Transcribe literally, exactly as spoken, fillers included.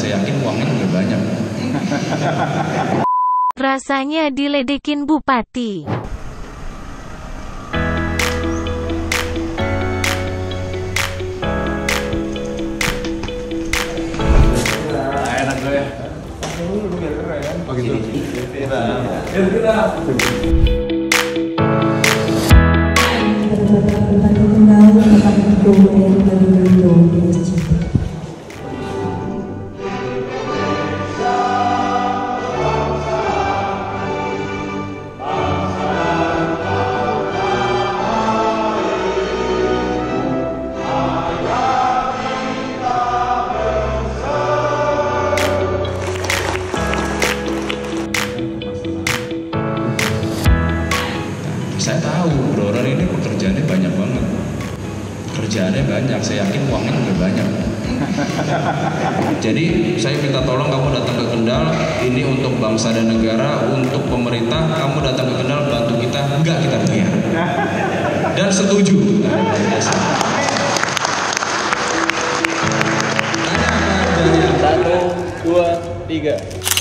saya yakin uangnya lebih banyak. Rasanya diledekin Bupati. Enak gue ya. Oh gitu. Saya tahu Bro Ron ini pekerjaannya banyak banget. Kerjaannya banyak, saya yakin uangnya lebih banyak. Jadi saya minta tolong kamu datang ke Kendal, ini untuk bangsa dan negara, untuk pemerintah, kamu datang ke Kendal bantu kita, enggak kita bayar. Dan setuju. Satu, dua, tiga.